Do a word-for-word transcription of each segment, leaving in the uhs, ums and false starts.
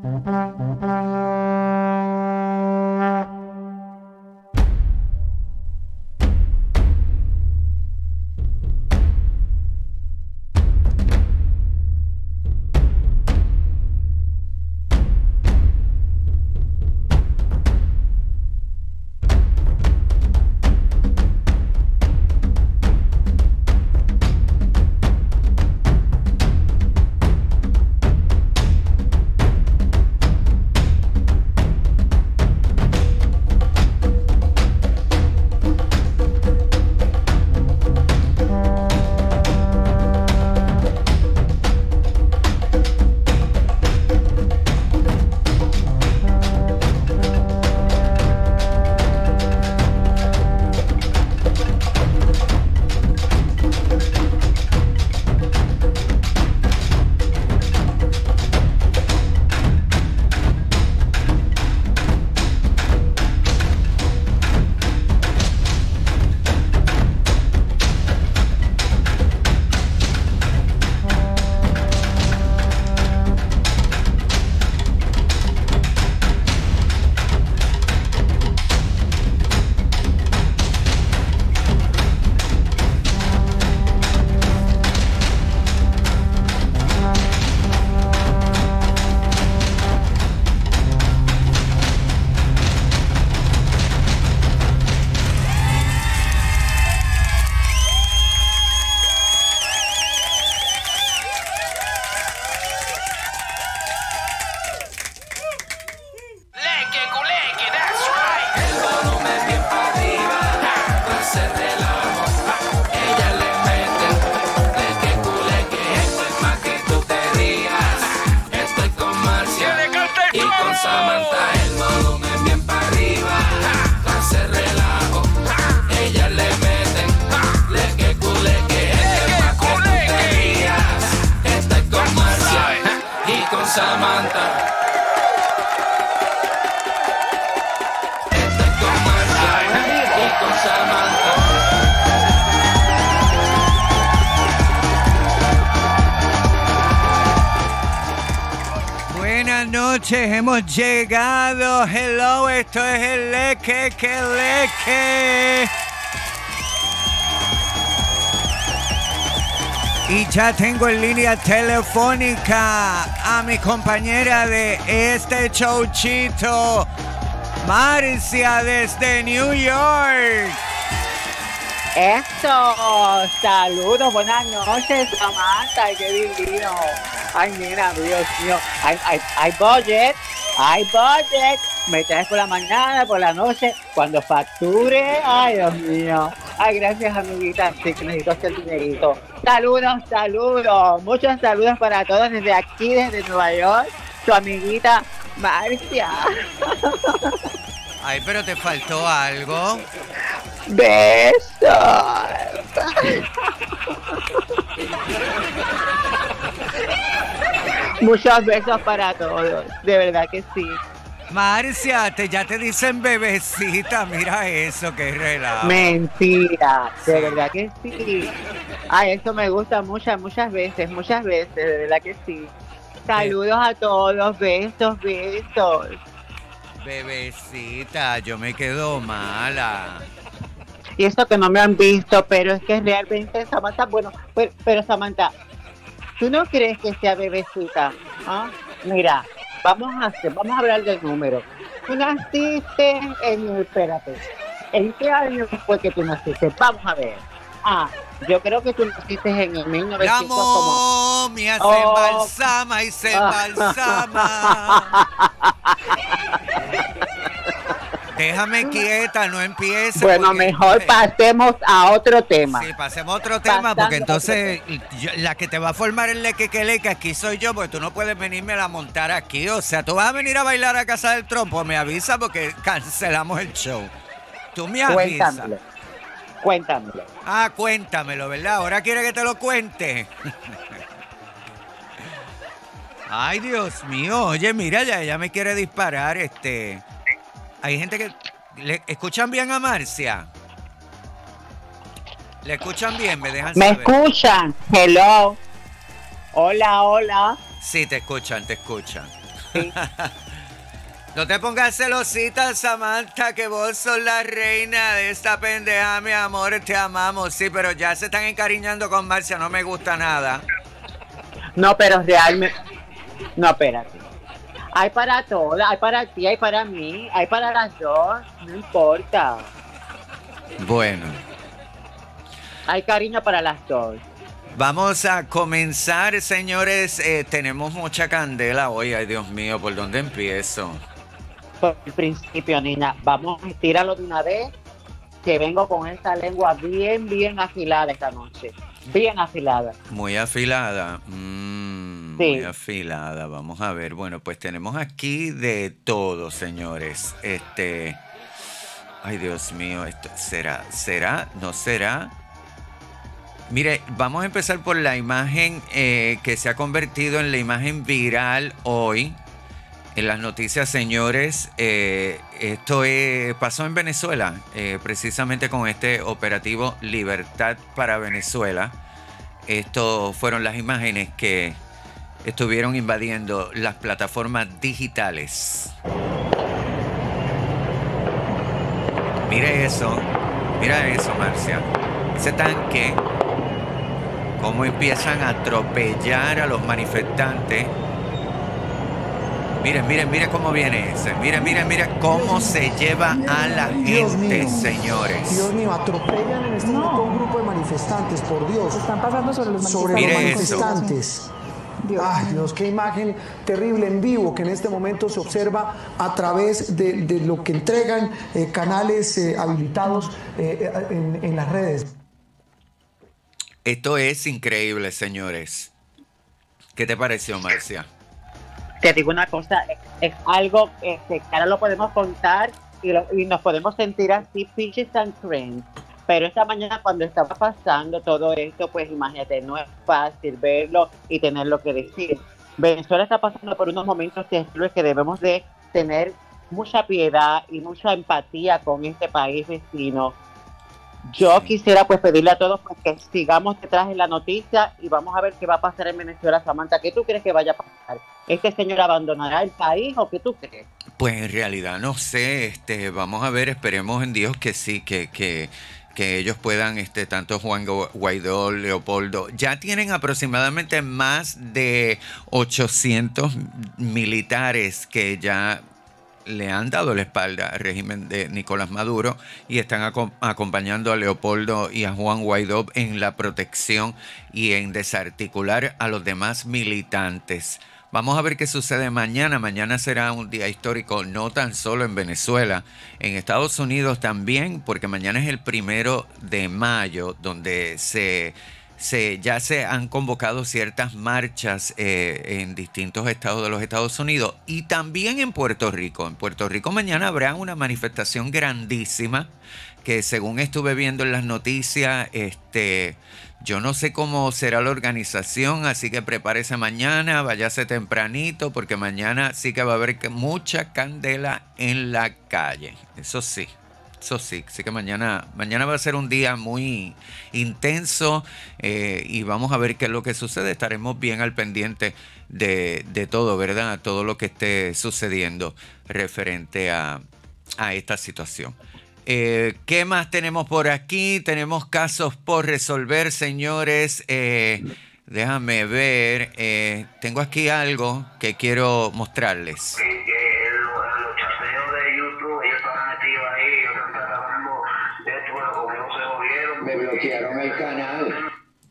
Hemos llegado, hello, esto es el Leque, que Leque. Y ya tengo en línea telefónica a mi compañera de este showchito, Marcia, desde New York. Eso, saludos, buenas noches, Samantha, qué divino. Ay, mira, Dios mío, hay, hay, hay budget, hay budget. Me traes por la mañana, por la noche, cuando facture. Ay, Dios mío. Ay, gracias, amiguita. Sí, que necesito hacer dinerito. Saludos, saludos. Muchos saludos para todos desde aquí, desde Nueva York. Tu amiguita, Marcia. Ay, pero te faltó algo. Besos. Muchos besos para todos, de verdad que sí. Marcia, te, ya te dicen bebecita, mira eso, qué relajo. Mentira, de verdad que sí. Ay, eso me gusta muchas, muchas veces, muchas veces, de verdad que sí. Saludos a todos, besos, besos. Bebecita, yo me quedo mala. Y eso que no me han visto, pero es que realmente Samantha, bueno, pero, pero Samantha, ¿tú no crees que sea bebecita? ¿Ah? Mira, vamos a hacer, vamos a hablar del número. Tú naciste en el, espérate, ¿en qué año fue que tú naciste? Vamos a ver. Ah, yo creo que tú naciste en el mil novecientos. La como... momia se oh. embalsama y se embalsama. Déjame quieta, no empieces. Bueno, porque... mejor pasemos a otro tema. Sí, pasemos a otro tema, Pasando porque entonces yo, la que te va a formar el leque que leque aquí soy yo, porque tú no puedes venirme a montar aquí. O sea, tú vas a venir a bailar a Casa del Trompo, me avisa porque cancelamos el show. Tú me avisas. Cuéntamelo. Cuéntamelo. Ah, cuéntamelo, ¿verdad? Ahora quiere que te lo cuente. Ay, Dios mío. Oye, mira, ya ella me quiere disparar, este... Hay gente que... ¿Le escuchan bien a Marcia? ¿Le escuchan bien? ¿Me dejan ¿Me saber? escuchan? Hello. Hola, hola. Sí, te escuchan, te escuchan. Sí. No te pongas celosita, Samantha, que vos sos la reina de esta pendeja, mi amor, te amamos. Sí, pero ya se están encariñando con Marcia, no me gusta nada. No, pero realmente... No, espérate. Hay para todas, hay para ti, hay para mí, hay para las dos, no importa. Bueno. Hay cariño para las dos. Vamos a comenzar, señores. Eh, tenemos mucha candela hoy. Ay, Dios mío, ¿por dónde empiezo? Por el principio, niña, vamos a tirarlo de una vez, que vengo con esta lengua bien, bien afilada esta noche. Bien afilada. Muy afilada. Mm, sí. Muy afilada. Vamos a ver. Bueno, pues tenemos aquí de todo, señores. Este... Ay, Dios mío, esto será, será, no será. Mire, vamos a empezar por la imagen eh, que se ha convertido en la imagen viral hoy en las noticias, señores. Eh, esto eh, pasó en Venezuela, eh, precisamente con este operativo Libertad para Venezuela. Estas fueron las imágenes que estuvieron invadiendo las plataformas digitales. Mire eso, mira eso, Marcia. Ese tanque, cómo empiezan a atropellar a los manifestantes. Miren, miren, miren cómo viene ese. Miren, miren, miren cómo se lleva a la gente, señores. Dios mío, atropellan en este momento un grupo de manifestantes, por Dios. Están pasando sobre los Sobre los manifestantes. Dios. Ay, Dios, qué imagen terrible en vivo que en este momento se observa a través de, de lo que entregan eh, canales eh, habilitados eh, en, en las redes. Esto es increíble, señores. ¿Qué te pareció, Marcia? Te digo una cosa, es, es algo este, que ahora lo podemos contar y, lo, y nos podemos sentir así, peaches and cream. Pero esta mañana cuando estaba pasando todo esto, pues imagínate, no es fácil verlo y tenerlo que decir. Venezuela está pasando por unos momentos terribles que debemos de tener mucha piedad y mucha empatía con este país vecino. Yo Sí. quisiera pues pedirle a todos pues, que sigamos detrás de la noticia y vamos a ver qué va a pasar en Venezuela, Samantha. ¿Qué tú crees que vaya a pasar? ¿Este señor abandonará el país o qué tú crees? Pues en realidad no sé, este, vamos a ver, esperemos en Dios que sí, que, que, que ellos puedan, este, tanto Juan Guaidó, Leopoldo, ya tienen aproximadamente más de ochocientos militares que ya le han dado la espalda al régimen de Nicolás Maduro y están aco- acompañando a Leopoldo y a Juan Guaidó en la protección y en desarticular a los demás militantes. Vamos a ver qué sucede mañana. Mañana será un día histórico, no tan solo en Venezuela, en Estados Unidos también, porque mañana es el primero de mayo, donde se, se ya se han convocado ciertas marchas eh, en distintos estados de los Estados Unidos y también en Puerto Rico. En Puerto Rico mañana habrá una manifestación grandísima que, según estuve viendo en las noticias, este... yo no sé cómo será la organización, así que prepárese mañana, váyase tempranito, porque mañana sí que va a haber mucha candela en la calle. Eso sí, eso sí. Así que mañana, mañana va a ser un día muy intenso eh, y vamos a ver qué es lo que sucede. Estaremos bien al pendiente de, de todo, ¿verdad? Todo lo que esté sucediendo referente a, a esta situación. Eh, ¿Qué más tenemos por aquí? Tenemos casos por resolver, señores. Eh, déjame ver. Eh, tengo aquí algo que quiero mostrarles. Que, que los chateos de YouTube, ellos estaban metidos ahí, ellos están tratando de esto, pero como ellos se jodieron, me bloquearon el canal.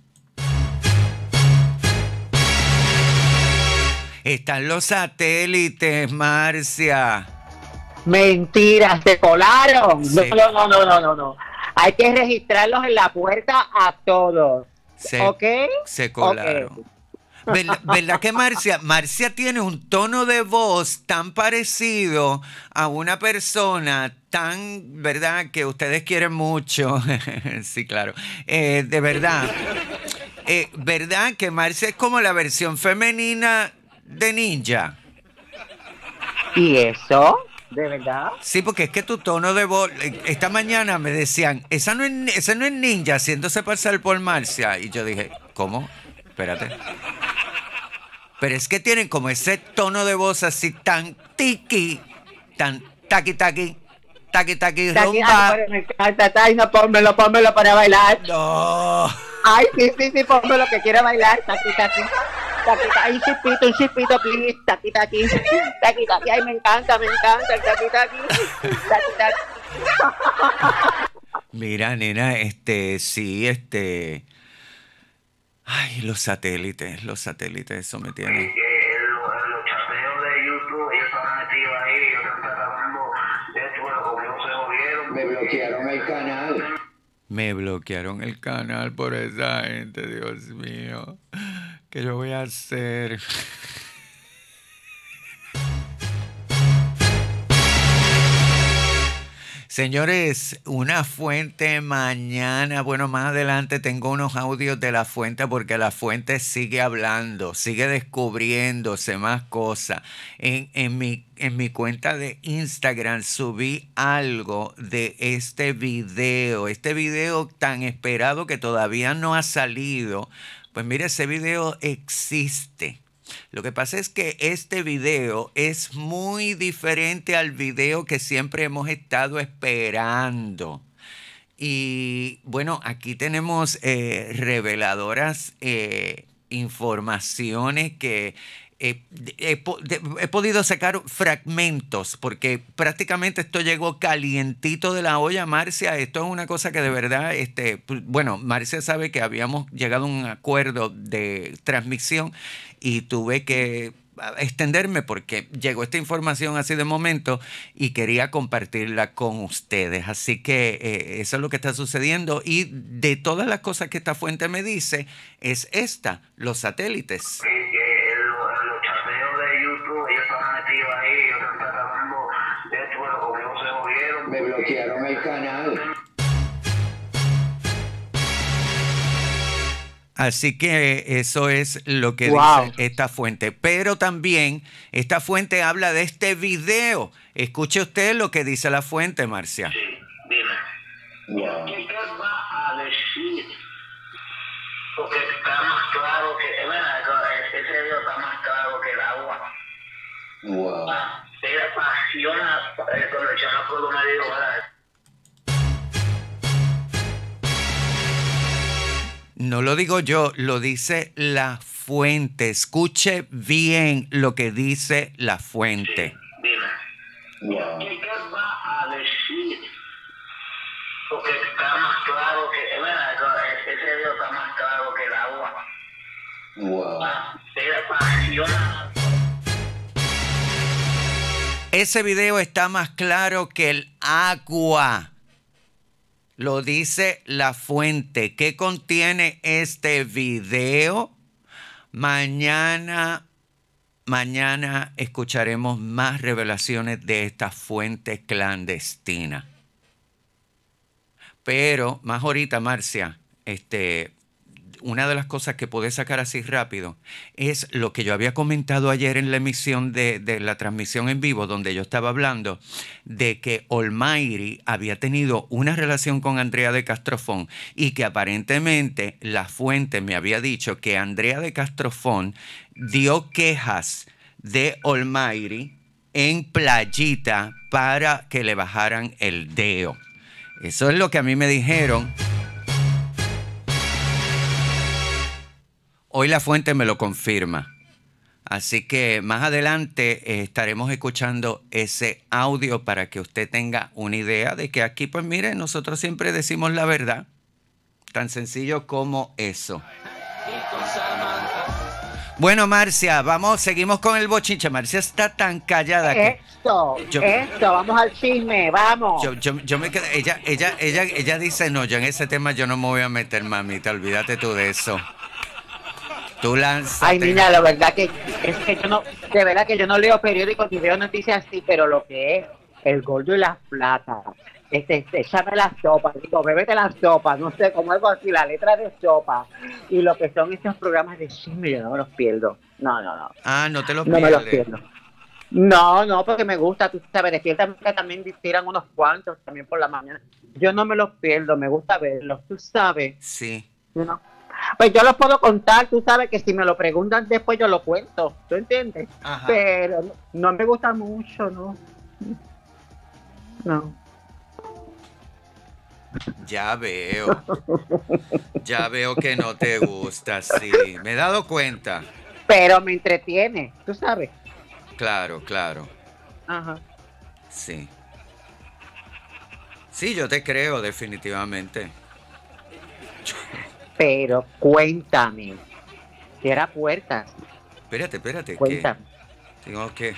Están los satélites, Marcia. Mentira, se colaron. Sí. No, no, no, no, no, no. Hay que registrarlos en la puerta a todos. Se, ¿Ok? se colaron. Ok. ¿Verdad, ¿Verdad que Marcia? Marcia tiene un tono de voz tan parecido a una persona tan, ¿verdad? Que ustedes quieren mucho. Sí, claro. Eh, de verdad. Eh, ¿Verdad que Marcia es como la versión femenina de Ninja? ¿Y eso? ¿De verdad? Sí, porque es que tu tono de voz... Esta mañana me decían, esa no es, esa no es Ninja haciéndose pasar por Marcia. Y yo dije, ¿cómo? Espérate. Pero es que tienen como ese tono de voz así tan tiki, tan taqui taqui, taqui taqui rumba. Ay, me encanta, ay, no, pónmelo, pónmelo para bailar. No. Ay, sí, sí, sí, pónmelo que quiera bailar. Taqui, taqui. Taqui, taqui, un chipito, un chipito, please. Taqui, taqui. Taqui, taqui, ay, me encanta, me encanta el taqui, taqui. Taqui, taqui. Mira, nena, este, sí, este... Ay, los satélites, los satélites, eso me tiene... Eh, los, los chateos de YouTube, ellos estaban metidos ahí, ellos están tratando de esto, bueno, como ellos se jodieron, me bloquearon el canal. Me bloquearon el canal por esa gente, Dios mío. ¿Qué yo voy a hacer? Señores, una fuente mañana, bueno, más adelante tengo unos audios de la fuente porque la fuente sigue hablando, sigue descubriéndose más cosas. En, en, mi, en mi cuenta de Instagram subí algo de este video, este video tan esperado que todavía no ha salido. Pues mire, ese video existe. Lo que pasa es que este video es muy diferente al video que siempre hemos estado esperando. Y bueno, aquí tenemos eh, reveladoras eh, informaciones que eh, he, de, he podido sacar fragmentos porque prácticamente esto llegó calientito de la olla, Marcia. Esto es una cosa que de verdad, este, bueno, Marcia sabe que habíamos llegado a un acuerdo de transmisión y tuve que extenderme porque llegó esta información así de momento y quería compartirla con ustedes. Así que eh, eso es lo que está sucediendo. Y de todas las cosas que esta fuente me dice, es esta, los satélites. Eh, eh, los, los chateos de YouTube, ellos estaban metidos ahí, ellos están tratando de esto, bueno, como ellos se jodieron, me bloquearon el canal. Así que eso es lo que Wow. dice esta fuente. Pero también esta fuente habla de este video. Escuche usted lo que dice la fuente, Marcia. Sí, dime. Wow. ¿Qué, ¿Qué va a decir? Porque está más claro que... Bueno, ese video está más claro que el agua. Wow. Ella apasiona eh, con el chamaco de me dijo, ¿verdad? No lo digo yo, lo dice la fuente. Escuche bien lo que dice la fuente. Sí, dime. Wow. ¿Qué, ¿Qué va a decir? Porque está más claro que... Bueno, ese video está más claro que el agua. Wow. Ella apasiona... Ese video está más claro que el agua. Lo dice la fuente. ¿Qué contiene este video? Mañana, mañana escucharemos más revelaciones de esta fuente clandestina. Pero más ahorita, Marcia, este, una de las cosas que pude sacar así rápido es lo que yo había comentado ayer en la emisión de, de la transmisión en vivo, donde yo estaba hablando de que Almighty había tenido una relación con Andrea de Castrofón y que aparentemente la fuente me había dicho que Andrea de Castrofón dio quejas de Almighty en Playita para que le bajaran el deo. Eso es lo que a mí me dijeron. Hoy la fuente me lo confirma. Así que más adelante eh, estaremos escuchando ese audio para que usted tenga una idea de que aquí, pues mire, nosotros siempre decimos la verdad. Tan sencillo como eso. Bueno, Marcia, vamos, seguimos con el bochinche. Marcia está tan callada que... Esto, Yo- esto, vamos al chisme, vamos. Yo, yo, yo me quedé, ella, ella, ella, ella dice, no, yo en ese tema yo no me voy a meter, mamita, olvídate tú de eso. Tú lánzate. Ay, niña, la verdad que es que yo no, de verdad que yo no leo periódicos ni veo noticias así, pero lo que es el gordo y las plata, este, este, échame la sopa, digo, bébete la sopa, no sé, como algo así, la letra de sopa, y lo que son estos programas de chisme, yo no me los pierdo, no, no, no, Ah, no te lo no me los pierdes. pierdo. No, no, porque me gusta, tú sabes, despierta también tiran unos cuantos también por la mañana, yo no me los pierdo, me gusta verlos, tú sabes, Sí. you know? Pues yo lo puedo contar, tú sabes que si me lo preguntan después yo lo cuento, ¿tú entiendes? Ajá. Pero no, no me gusta mucho, ¿no? No. Ya veo. Ya veo que no te gusta, sí. Me he dado cuenta. Pero me entretiene, tú sabes. Claro, claro. Ajá. Sí. Sí, yo te creo, definitivamente. Pero cuéntame. Cierra puertas. Espérate, espérate. Cuéntame. Que tengo que...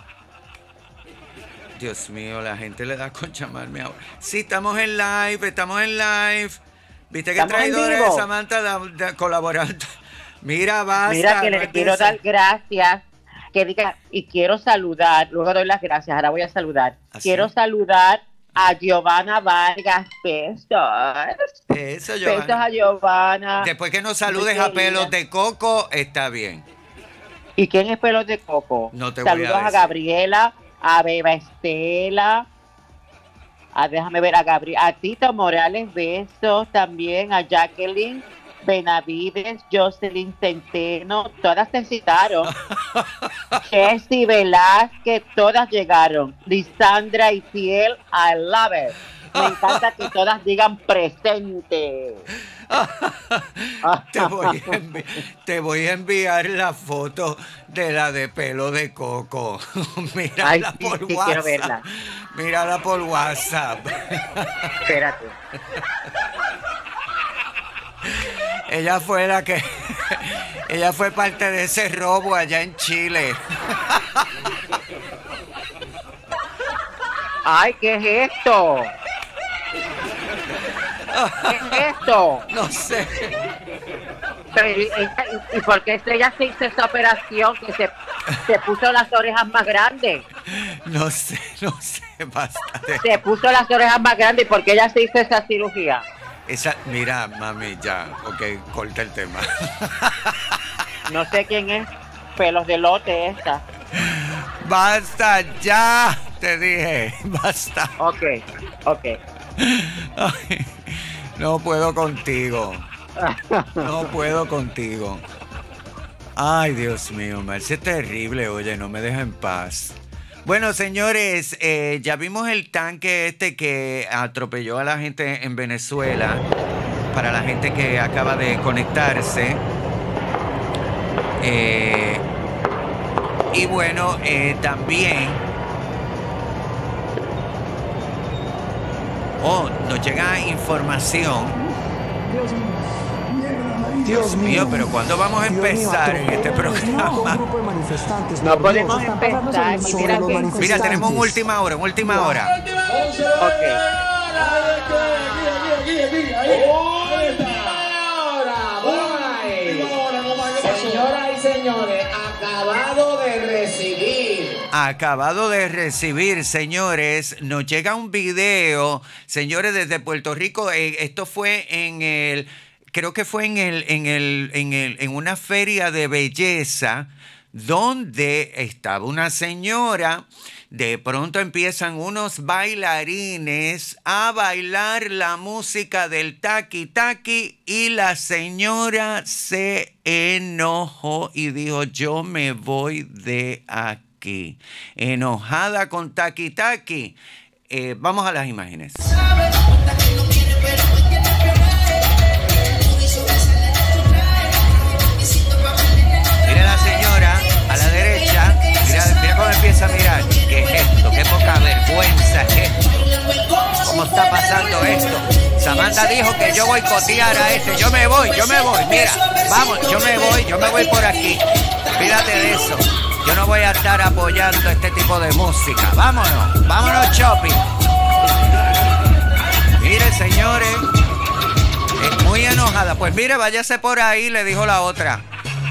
Dios mío, la gente le da con llamarme ahora. Sí, estamos en live, estamos en live. ¿Viste que ¿Estamos en traidora vivo? de Samantha da- da- colaborando? Mira, basta. Mira que no le quiero empieces. dar gracias. Que diga, y quiero saludar, luego doy las gracias, ahora voy a saludar. ¿Ah, Quiero sí? saludar a Giovanna Vargas Besos. Eso, Besos Giovanna. a Giovanna. Después que no saludes Muy a pelos querida. de coco, está bien. ¿Y quién es Pelos de Coco? No te voy a Saludos a, decir. Gabriela, a Beba Estela, a, déjame ver, a Gabriela, a Tito Morales, besos también, a Jacqueline Benavides, Jocelyn Centeno, todas te citaron. Jessie Velázquez, todas llegaron. Lisandra y Fiel, I love it. Me encanta que todas digan presente. Te voy, a envi- te voy a enviar la foto de la de pelo de coco. Mírala Ay, sí, por sí, WhatsApp. quiero verla. Mírala por WhatsApp. Espérate. Ella fue la que... Ella fue parte de ese robo allá en Chile. Ay, ¿qué es esto? ¿Qué es esto? No sé. Pero, ¿y, y- y por qué Estrella se hizo esa operación que se, se puso las orejas más grandes? No sé, no sé. Basta de... Se puso las orejas más grandes y por qué ella se hizo esa cirugía. Esa... Mira, mami, ya. Ok, corta el tema. No sé quién es. Pelos de lote esta. Basta ya. Te dije. Basta. Ok, ok. Ay, no puedo contigo. No puedo contigo. Ay, Dios mío, Marce es terrible, oye, no me deja en paz. Bueno, señores, eh, ya vimos el tanque este que atropelló a la gente en Venezuela. Para la gente que acaba de conectarse. Eh, y bueno, eh, también... Oh, nos llega información. Dios mío, pero ¿cuándo vamos a Dios mío, empezar en este atropellan programa? a un grupo de manifestantes. No Por Dios, podemos están pasando empezar, sobre- y sobre mira los que- manifestantes. Mira, tenemos una última hora, una última hora. Ok. Señoras y señores, acabado de recibir. Acabado de recibir, señores, nos llega un video, señores, desde Puerto Rico. Eh, esto fue en el, creo que fue en el, en el, en el, en una feria de belleza, donde estaba una señora. De pronto empiezan unos bailarines a bailar la música del taqui taqui y la señora se enojó y dijo, yo me voy de aquí. Enojada con taqui taqui. Eh, vamos a las imágenes. Mira la señora a la derecha. Mira, mira cómo empieza a mirar. ¿Qué es esto? ¿Qué poca vergüenza es esto? ¿Cómo está pasando esto? Samantha dijo que yo voy a cotear a este. Yo me voy, yo me voy. Mira, vamos, yo me voy, yo me voy por aquí. Fíjate de eso. Yo no voy a estar apoyando este tipo de música. Vámonos, vámonos shopping. Mire, señores. Es muy enojada. Pues mire, váyase por ahí, le dijo la otra.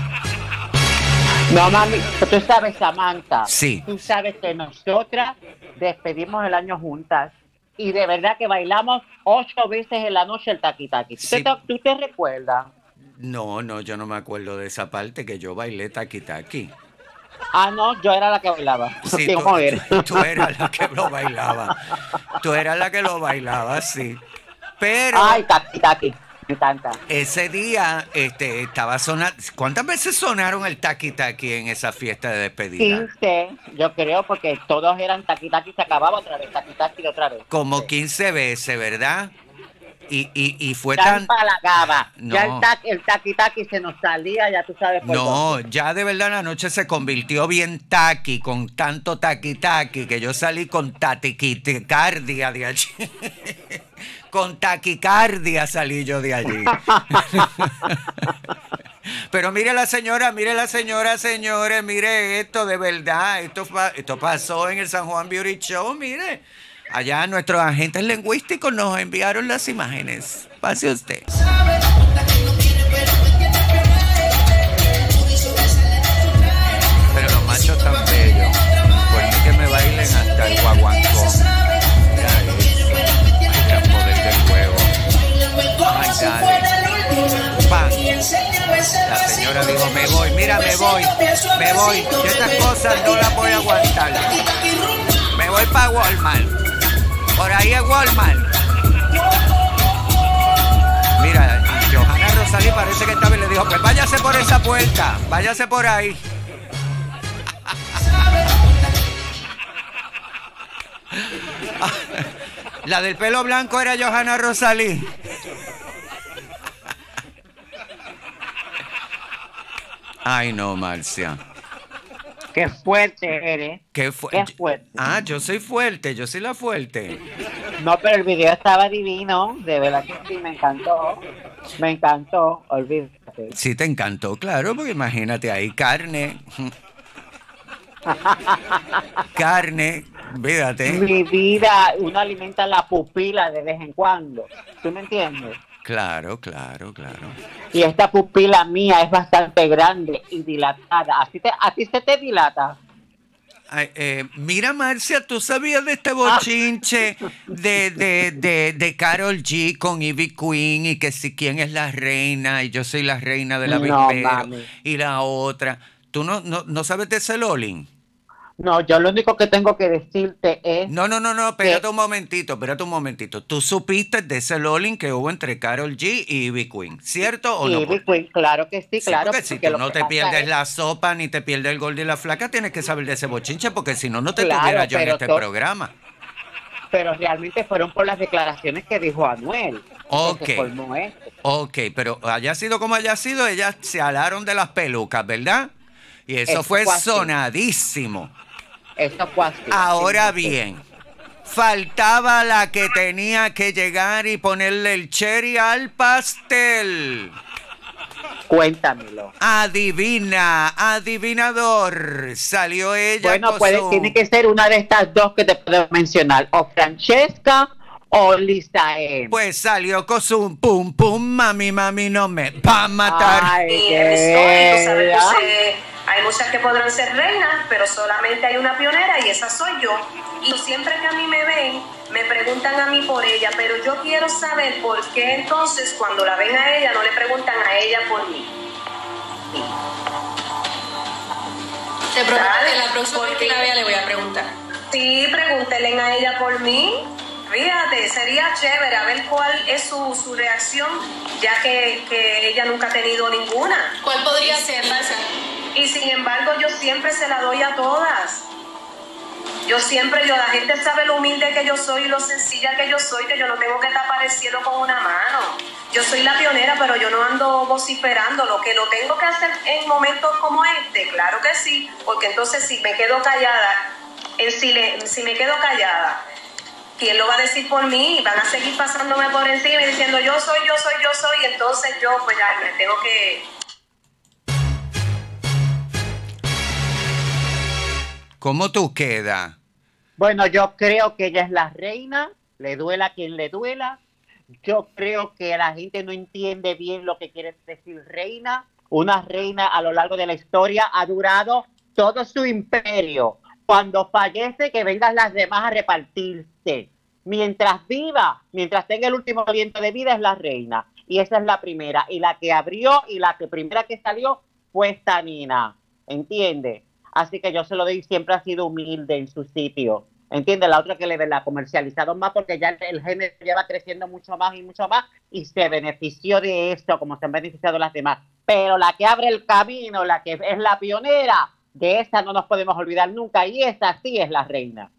No, mami, tú sabes, Samantha. Sí. Tú sabes que nosotras despedimos el año juntas y de verdad que bailamos ocho veces en la noche el taqui taqui. ¿Tú, Sí. te, ¿Tú te recuerdas? No, no, yo no me acuerdo de esa parte que yo bailé taqui taqui. Ah, no, yo era la que bailaba. Sí, Sí, tú, vamos a ver. tú- tú eras la que lo bailaba. Tú eras la que lo bailaba, sí. Pero, Ay, taqui taqui. Me encanta. Ese día este, estaba sonando. ¿Cuántas veces sonaron el taqui taqui en esa fiesta de despedida? quince, yo creo, porque todos eran taqui taqui, se acababa otra vez, taqui taqui otra vez. Como quince veces, ¿verdad? Y, y, y fue Ya tan... empalagaba. No. Ya el taqui, el taqui taqui se nos salía, ya tú sabes por No, dónde. ya de verdad la noche se convirtió bien taqui, con tanto taqui taqui, que yo salí con taquicardia de allí. Con taquicardia salí yo de allí. Pero mire la señora, mire la señora, señores, mire esto, de verdad, esto, esto pasó en el San Juan Beauty Show, mire. Allá nuestros agentes lingüísticos nos enviaron las imágenes. Pase usted. Pero los machos tan bellos. Por mí que me bailen hasta el guaguancó. Mira eso. El gran poder del huevo. Ay, dale. Pan. La señora dijo, me voy, mira, me voy. Me voy. Yo estas cosas no las voy a aguantar. Me voy para Walmart. Por ahí es Walmart. Mira, Johanna Rosalí parece que estaba y le dijo, pues váyase por esa puerta, váyase por ahí. La del pelo blanco era Johanna Rosalí. Ay, no, Marcia. Qué fuerte eres. ¿Qué fue? Qué fuerte. Ah, yo soy fuerte, yo soy la fuerte. No, pero el video estaba divino, de verdad que sí, me encantó. Me encantó, olvídate. Sí, te encantó, claro, porque imagínate ahí, carne. Carne, fíjate. Mi vida, uno alimenta la pupila de vez en cuando. ¿Tú me entiendes? Claro, claro, claro. Y esta pupila mía es bastante grande y dilatada. ¿A ti, te, a ti se te dilata? Ay, eh, mira, Marcia, ¿tú sabías de este bochinche de, de, de, de Karol G con Ivy Queen y que si quién es la reina y yo soy la reina de la No, Vispero mami. y la otra? ¿Tú no, no, no sabes de ese Lolin? No, yo lo único que tengo que decirte es... No, no, no, no, espérate un momentito, espérate un momentito. ¿Tú supiste de ese Lolin que hubo entre Karol G y Ivy Queen? ¿Cierto o no? Ivy Queen, claro que sí, Sí, claro. porque si porque tú lo no que te pasa pierdes es- la sopa ni te pierdes el gordo y la flaca, tienes que saber de ese bochinche, porque si no, no te Claro, tuviera yo en pero este to- programa. Pero realmente fueron por las declaraciones que dijo Anuel. Ok. Que se formó esto. Ok, pero haya sido como haya sido, ellas se alaron de las pelucas, ¿verdad? Y eso Eso fue fue así. sonadísimo. Eso fue así. Ahora Sí, bien, faltaba la que tenía que llegar y ponerle el cherry al pastel. Cuéntamelo. Adivina, adivinador. Salió ella Bueno, con puede, su- tiene que ser una de estas dos que te puedo mencionar. O Francesca o Lisa M. Pues salió con su pum pum, mami, mami, no me va a matar. Ay, Y qué en la historia, tú sabes, bella. entonces, hay muchas que podrán ser reinas, pero solamente hay una pionera y esa soy yo. Y siempre que a mí me ven, me preguntan a mí por ella, pero yo quiero saber por qué entonces cuando la ven a ella no le preguntan a ella por mí. Te prometo ¿Sabes? que la próxima vez que la vea le voy a preguntar. Sí, pregúntenle a ella por mí. Fíjate, sería chévere a ver cuál es su, su reacción, ya que, que ella nunca ha tenido ninguna. ¿Cuál podría ser, Lisa? Y sin embargo, yo siempre se la doy a todas. Yo siempre, yo, la gente sabe lo humilde que yo soy y lo sencilla que yo soy, que yo no tengo que tapar el cielo con una mano. Yo soy la pionera, pero yo no ando vociferando. Lo que lo tengo que hacer en momentos como este, claro que sí, porque entonces si me quedo callada, en silen- si me quedo callada, ¿quién lo va a decir por mí? Van a seguir pasándome por encima y diciendo yo soy, yo soy, yo soy, y entonces yo pues ya me tengo que... ¿Cómo tú quedas? Bueno, yo creo que ella es la reina, le duela a quien le duela. Yo creo que la gente no entiende bien lo que quiere decir reina. Una reina a lo largo de la historia ha durado todo su imperio. Cuando fallece, que vengan las demás a repartirse. Mientras viva, mientras tenga el último aliento de vida, es la reina. Y esa es la primera. Y la que abrió y la que primera que salió fue esta Nina. ¿Entiende? Así que yo se lo doy, siempre ha sido humilde en su sitio. ¿Entiendes? La otra que le la comercializaron más porque ya el género lleva creciendo mucho más y mucho más y se benefició de esto como se han beneficiado las demás. Pero la que abre el camino, la que es la pionera, de esta no nos podemos olvidar nunca y esta sí es la reina.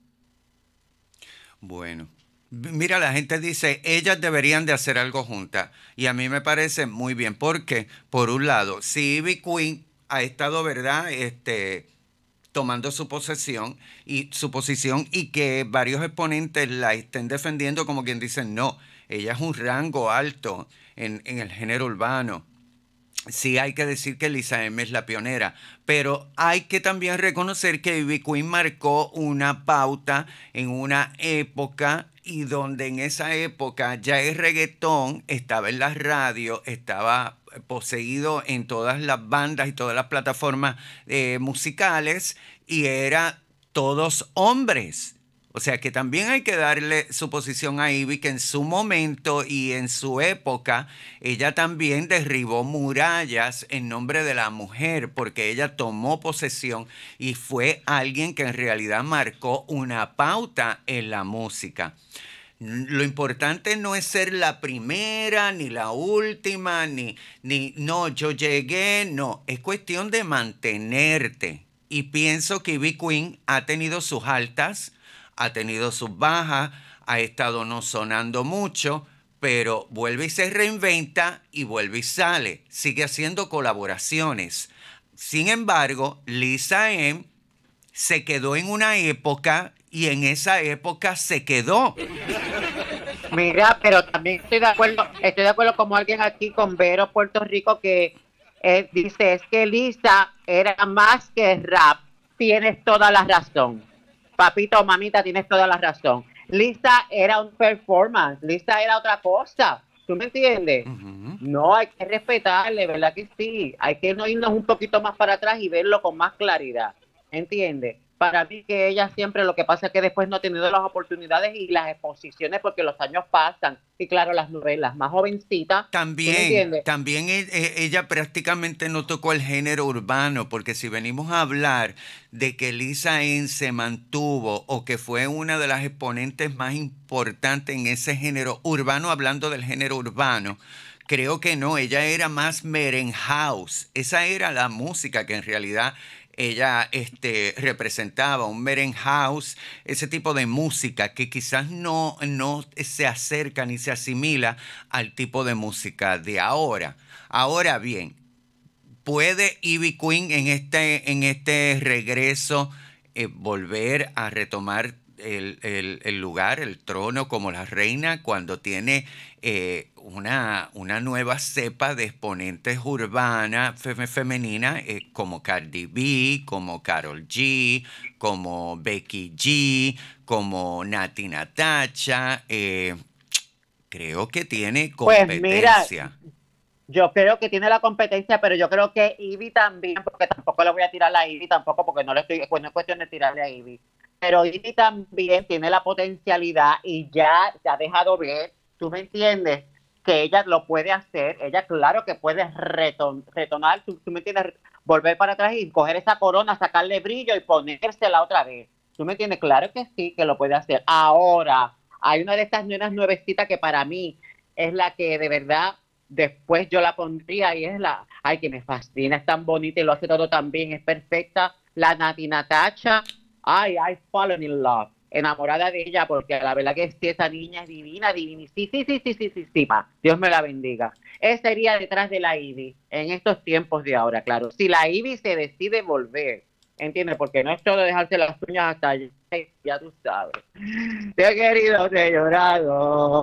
Bueno, mira, la gente dice, ellas deberían de hacer algo juntas y a mí me parece muy bien porque, por un lado, si Ivy Queen ha estado, ¿verdad?, este... tomando su posesión y su posición y que varios exponentes la estén defendiendo como quien dice, no, ella es un rango alto en, en el género urbano. Sí hay que decir que Lisa M es la pionera, pero hay que también reconocer que Ivy Queen marcó una pauta en una época y donde en esa época ya el reggaetón estaba en las radios, estaba poseído en todas las bandas y todas las plataformas eh, musicales y era todos hombres. O sea que también hay que darle su posición a Ivy, que en su momento y en su época, ella también derribó murallas en nombre de la mujer, porque ella tomó posesión y fue alguien que en realidad marcó una pauta en la música. Lo importante no es ser la primera, ni la última, ni, ni no, yo llegué, no. Es cuestión de mantenerte. Y pienso que Ivy Queen ha tenido sus altas, ha tenido sus bajas, ha estado no sonando mucho, pero vuelve y se reinventa y vuelve y sale. Sigue haciendo colaboraciones. Sin embargo, Lisa M se quedó en una época y en esa época se quedó. Mira, pero también estoy de acuerdo, estoy de acuerdo como alguien aquí con Vero, Puerto Rico, que eh, dice, es que Lisa era más que rap. Tienes toda la razón. Papito, mamita, tienes toda la razón. Lisa era un performance, Lisa era otra cosa. ¿Tú me entiendes? Uh-huh. No, hay que respetarle, ¿verdad que sí? Hay que irnos un poquito más para atrás y verlo con más claridad. ¿Entiendes? Para mí que ella siempre, lo que pasa es que después no ha tenido las oportunidades y las exposiciones porque los años pasan. Y claro, las novelas más jovencitas. También, también ella prácticamente no tocó el género urbano, porque si venimos a hablar de que Lisa M se mantuvo o que fue una de las exponentes más importantes en ese género urbano, hablando del género urbano, creo que no, ella era más merenhouse. Esa era la música que en realidad ella este, representaba, un merenhouse, ese tipo de música que quizás no, no se acerca ni se asimila al tipo de música de ahora. Ahora bien, ¿puede Ivy Queen en este, en este regreso eh, volver a retomar el, el, el lugar, el trono como la reina cuando tiene eh, una, una nueva cepa de exponentes urbanas fe, femeninas eh, como Cardi B, como Karol G, como Becky G, como Nati Natasha? Eh, creo que tiene competencia. Pues mira, yo creo que tiene la competencia, pero yo creo que Ivy también, porque tampoco le voy a tirar a Ivy, tampoco porque no le estoy, pues no es cuestión de tirarle a Ivy. Pero Ivy también tiene la potencialidad y ya se ha dejado ver, ¿tú me entiendes? Que ella lo puede hacer, ella claro que puede reton, retornar, ¿tú, tú me entiendes? Volver para atrás y coger esa corona, sacarle brillo y ponérsela otra vez. ¿Tú me entiendes? Claro que sí, que lo puede hacer. Ahora, hay una de estas nenas nuevecitas que para mí es la que de verdad después yo la pondría y es la, ay, que me fascina, es tan bonita y lo hace todo tan bien, es perfecta, la Nati Natasha. Ay, I fallen in love, enamorada de ella, porque la verdad que sí, esa niña es divina, divina, sí, sí, sí, sí, sí, sí, sí, ma. Dios me la bendiga. Esa sería detrás de la Ivy, en estos tiempos de ahora, claro. Si la Ivy se decide volver, ¿entiendes? Porque no es todo dejarse las uñas hasta allí, ya tú sabes. Te he querido, te he llorado.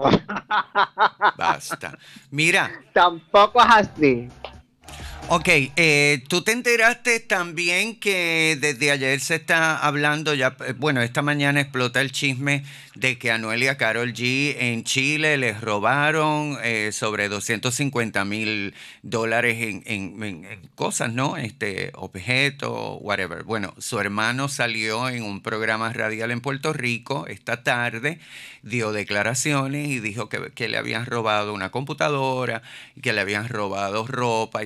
Basta. Mira. Tampoco es así. Ok, eh, tú te enteraste también que desde ayer se está hablando, ya, bueno, esta mañana explota el chisme de que Anuel y a Karol G en Chile les robaron eh, sobre doscientos cincuenta mil dólares en, en, en, en cosas, ¿no? Este, objetos, whatever. Bueno, su hermano salió en un programa radial en Puerto Rico esta tarde, dio declaraciones y dijo que, que le habían robado una computadora y que le habían robado ropa y todo eso.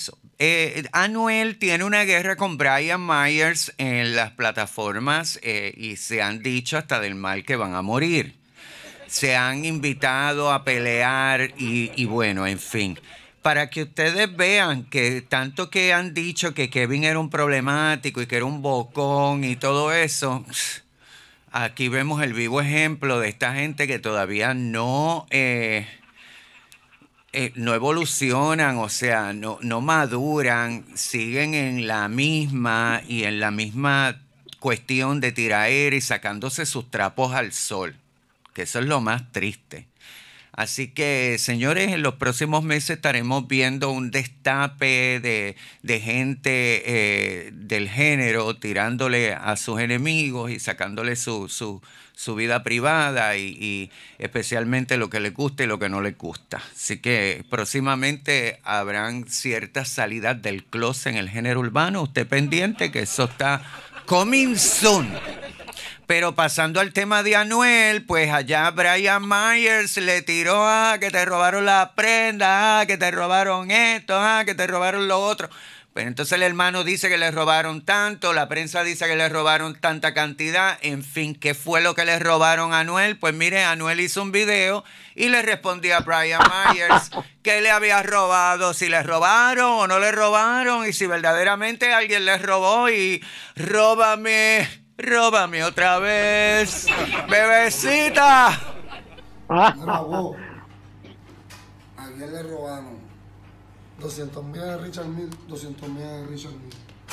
eso. Eh, Anuel tiene una guerra con Brian Myers en las plataformas eh, y se han dicho hasta del mal que van a morir. Se han invitado a pelear y, y bueno, en fin. Para que ustedes vean que tanto que han dicho que Kevin era un problemático y que era un bocón y todo eso, aquí vemos el vivo ejemplo de esta gente que todavía no, eh, eh, no evolucionan, o sea, no, no maduran, siguen en la misma y en la misma cuestión de tiraera y sacándose sus trapos al sol, que eso es lo más triste. Así que, señores, en los próximos meses estaremos viendo un destape de, de gente eh, del género tirándole a sus enemigos y sacándole su, su, su vida privada y, y especialmente lo que les gusta y lo que no les gusta. Así que próximamente habrán ciertas salidas del closet en el género urbano. Usted pendiente que eso está coming soon. Pero pasando al tema de Anuel, pues allá Brian Myers le tiró a que te robaron la prenda, ah, que te robaron esto, ah, que te robaron lo otro. Pues entonces el hermano dice que le robaron tanto, la prensa dice que le robaron tanta cantidad. En fin, ¿qué fue lo que le robaron a Anuel? Pues mire, Anuel hizo un video y le respondía a Brian Myers que le había robado, si le robaron o no le robaron y si verdaderamente alguien le robó y róbame... Róbame otra vez, bebecita. Mira, vos, ayer le robaron doscientos mil de Richard Mille, doscientos mil de Richard Mille,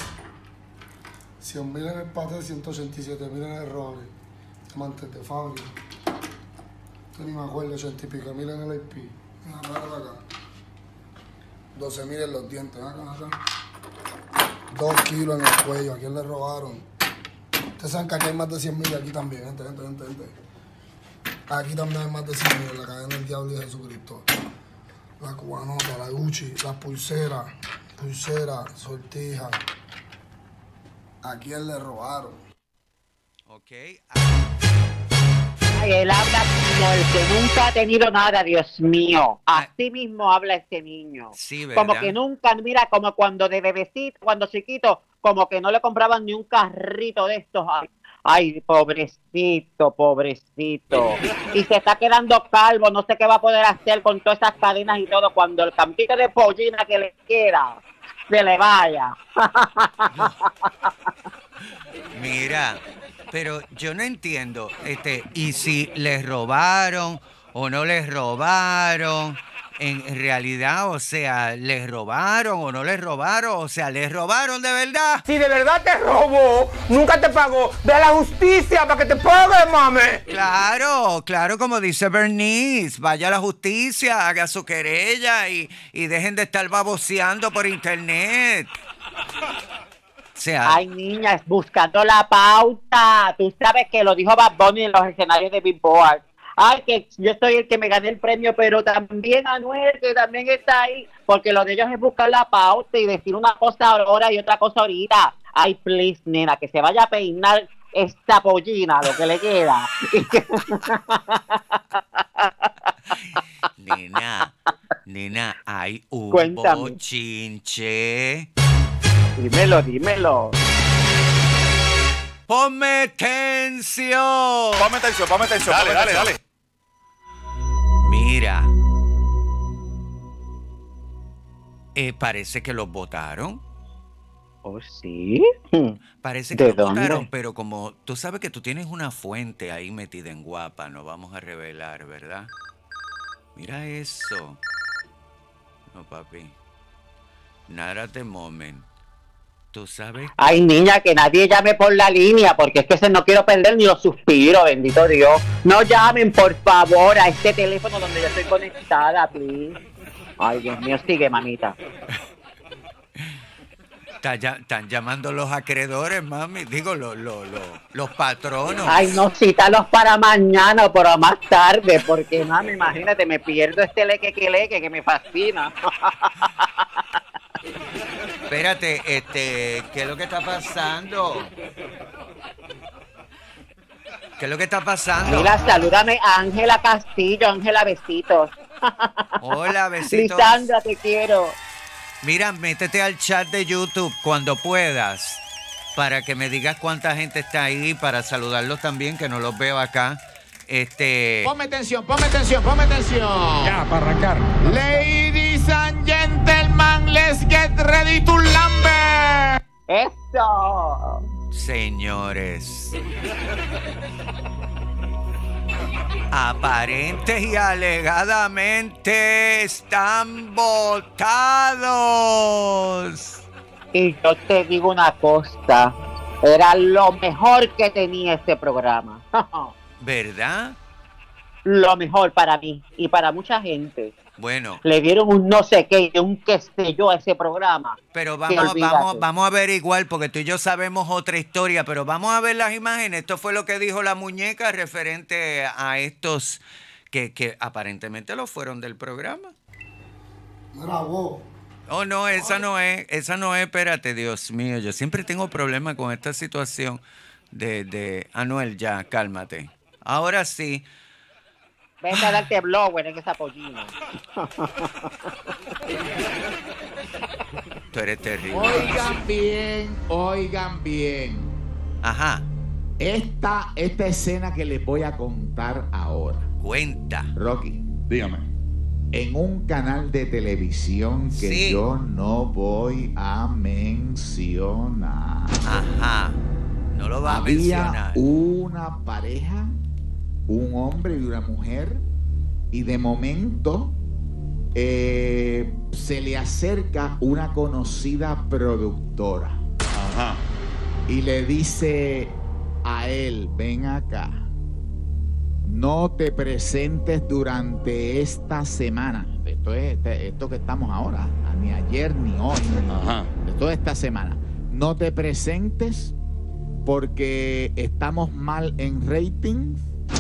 cien mil en el paté, ciento ochenta y siete mil en el roble, diamantes de fábrica. Yo ni me acuerdo, ochenta y pico mil en el I P. Mira, mira acá. doce mil en los dientes, acá, acá. dos kilos en el cuello, ¿a quién le robaron? Ustedes saben que aquí hay más de cien mil, aquí también, gente, gente, gente, gente. Aquí también hay más de cien mil, la cadena del diablo y de Jesucristo. La cubanota, la Gucci, las pulseras, pulseras, sortijas. ¿A quién le robaron? Ok. Ay, él habla como el que nunca ha tenido nada, Dios mío. Así mismo habla este niño. Sí, ¿verdad? Como que nunca, mira, como cuando de bebecito, cuando chiquito, como que no le compraban ni un carrito de estos. Ay, ay, pobrecito, pobrecito. Y se está quedando calvo, no sé qué va a poder hacer con todas esas cadenas y todo, cuando el campito de pollina que le queda se le vaya. Mira, pero yo no entiendo, este, y si les robaron o no les robaron, en realidad, o sea, les robaron o no les robaron, o sea, les robaron de verdad. Si de verdad te robó, nunca te pagó, ve a la justicia para que te pague, mami. Claro, claro, como dice Bernice, vaya a la justicia, haga su querella y, y dejen de estar baboseando por internet. O sea, ay, niña, buscando la pauta. Tú sabes que lo dijo Bad Bunny en los escenarios de Billboard. Ay, que yo soy el que me gané el premio, pero también Anuel, que también está ahí, porque lo de ellos es buscar la pauta y decir una cosa ahora y otra cosa ahorita. Ay, please, nena, que se vaya a peinar esta pollina, lo que le queda. Nena, nena, hay un Cuéntame. bochinche. Dímelo, dímelo. ¡Ponme tensión! Ponme atención, ponme atención. Dale, dale, dale. Mira. Eh, parece que los votaron. ¿Oh, sí? Parece que ¿De los dónde? votaron, pero como tú sabes que tú tienes una fuente ahí metida en guapa, no vamos a revelar, ¿verdad? Mira eso. No, papi. Not at the moment. Tú sabes. Ay, niña, que nadie llame por la línea, porque es que se no quiero perder ni los suspiros, bendito Dios. No llamen, por favor, a este teléfono donde yo estoy conectada, please. Ay, Dios mío, sigue, mamita. Están, ya- están llamando los acreedores, mami. Digo, los, los, los, los patronos. Ay, no, cítalos para mañana o para más tarde, porque, mami, imagínate, me pierdo este leque que leque que me fascina. Espérate, este, ¿qué es lo que está pasando? ¿Qué es lo que está pasando? Mira, salúdame a Ángela Castillo, Ángela, besitos. Hola, besitos. Lisandra, te quiero. Mira, métete al chat de YouTube cuando puedas para que me digas cuánta gente está ahí, para saludarlos también, que no los veo acá. Este... Ponme atención, ponme atención, ponme atención. Ya, para arrancar. Ladies and gentlemen, let's get ready to lambe. ¡Eso! Señores. Aparentes y alegadamente están votados. Y yo te digo una cosa, era lo mejor que tenía este programa. ¿Verdad? Lo mejor para mí y para mucha gente. Bueno. Le dieron un no sé qué, un qué sé yo a ese programa. Pero vamos, vamos, vamos a ver igual, porque tú y yo sabemos otra historia, pero vamos a ver las imágenes. Esto fue lo que dijo la muñeca referente a estos que, que aparentemente lo fueron del programa. Bravo. Oh, no, esa no es, esa no es, espérate, Dios mío, yo siempre tengo problemas con esta situación de, de Anuel, ya, cálmate. Ahora sí. Vete a darte blower en esa pollina. Tú eres terrible. Oigan bien, oigan bien. Ajá. Esta, esta escena que les voy a contar ahora. Cuenta. Rocky. Dígame. En un canal de televisión que sí. yo no voy a mencionar. Ajá. No lo va a mencionar. Había una pareja, un hombre y una mujer, y de momento eh, se le acerca una conocida productora. Ajá. Y le dice a él, ven acá, no te presentes durante esta semana. Esto es esto que estamos ahora, ni ayer ni hoy. Ajá. De toda esta semana. No te presentes porque estamos mal en ratings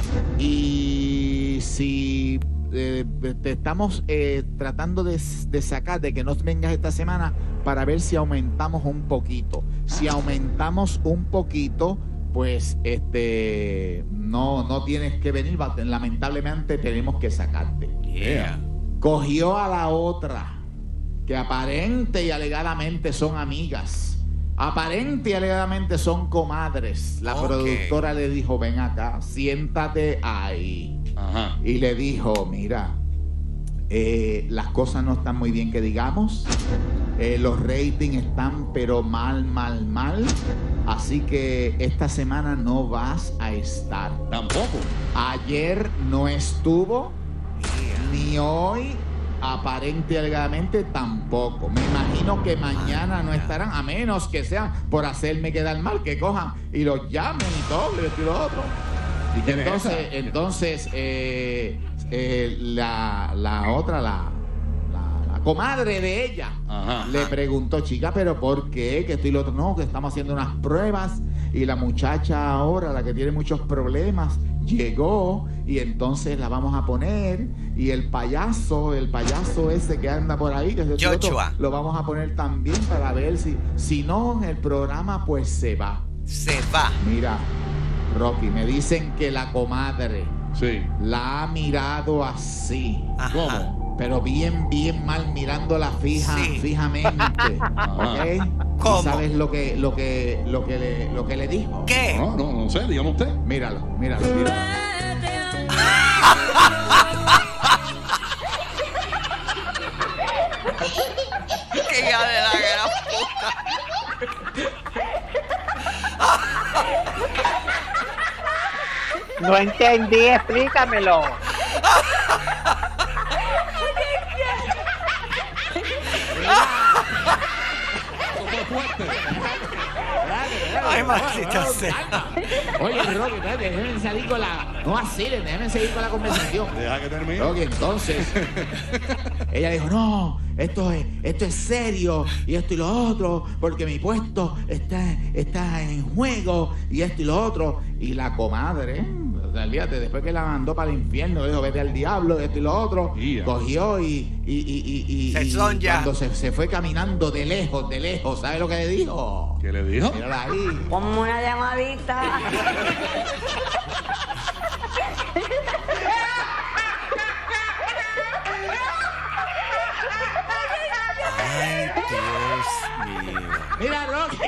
y si eh, te estamos eh, tratando de, de sacar de que no vengas esta semana para ver si aumentamos un poquito. Si aumentamos un poquito, pues este no, no tienes que venir, lamentablemente tenemos que sacarte. Yeah. Cogió a la otra, que aparente y alegadamente son amigas. Aparente y alegadamente son comadres. La okay. productora le dijo, ven acá, siéntate ahí. Ajá. Y le dijo, mira, eh, las cosas no están muy bien que digamos. Eh, los ratings están pero mal, mal, mal. Así que esta semana no vas a estar. Tampoco. Ayer no estuvo, yeah. ni hoy. Aparente y alegadamente tampoco. Me imagino que mañana no estarán, a menos que sean por hacerme quedar mal, que cojan y los llamen y todo, y esto y lo otro. ¿Y quién es entonces, esa? entonces eh, eh, la, la otra, la, la, la comadre de ella, Ajá. le preguntó, chica, ¿pero por qué? Que esto y lo otro. No, que estamos haciendo unas pruebas y la muchacha ahora, la que tiene muchos problemas, llegó y entonces la vamos a poner y el payaso, el payaso ese que anda por ahí, que es el otro, lo vamos a poner también para ver si, si no, el programa pues se va. Se va. Mira, Rocky, me dicen que la comadre sí. la ha mirado así. Ajá. ¿Cómo? Pero bien, bien mal mirándola fija, sí. fijamente. ¿Okay? ¿Cómo? ¿Sabes lo que, lo que, lo que le, lo que le dijo? ¿Qué? No, no, no sé, dígame usted. Míralo, míralo, míralo. ¡Qué hija de la gran puta! No entendí, explícamelo. Ay, maldita sea. Oye, Rocky, espérate, déjenme salir con la... No vacilen, déjenme seguir con la conversación. Deja que termine. Rocky, entonces, ella dijo, no, esto es, esto es serio, y esto y lo otro, porque mi puesto está, está en juego, y esto y lo otro. Y la comadre, o sea, olvídate, después que la mandó para el infierno, le dijo, vete al diablo, esto y lo otro, yeah. cogió y, y, y, y, y, se y son ya. cuando se, se fue caminando de lejos, de lejos, ¿sabes lo que le dijo? ¿Qué le dijo? Mírala ahí. Como una llamadita. Ay, mío. Mira, Rocky.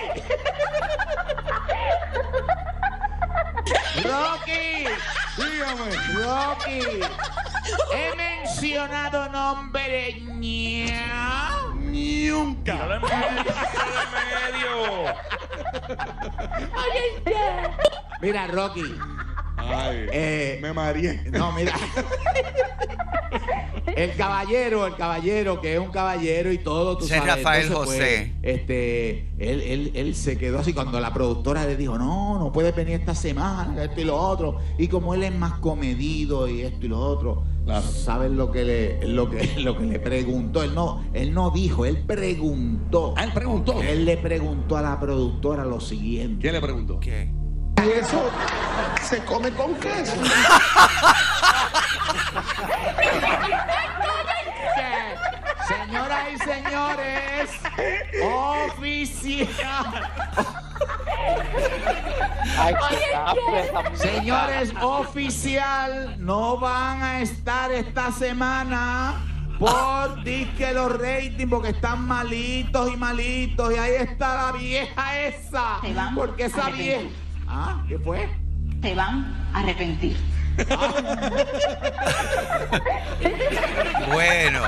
Rocky. Dígame. Rocky. He mencionado nombre ña. Nunca. Mira, Rocky. Ay, Eh, me mareé. No, mira. El caballero, el caballero, que es un caballero y todo, tú Ese es sabes. Rafael Entonces, pues, José. este, él, él, él se quedó así cuando la productora le dijo, no, no puedes venir esta semana, esto y lo otro. Y como él es más comedido y esto y lo otro, Claro. ¿sabes lo que le, lo que, lo que le preguntó? Él no, él no dijo, él preguntó. Ah, él preguntó. Él le preguntó a la productora lo siguiente. ¿Quién le preguntó? ¿Qué? Y eso se come con queso. Señoras y señores, oficial. Ay, qué cafre esa muchacha. Señores, oficial, no van a estar esta semana por disque los ratings porque están malitos y malitos. Y ahí está la vieja esa. Se van Porque esa a vieja. arrepentir. ¿Ah? ¿Qué fue? Se van a arrepentir. Bueno.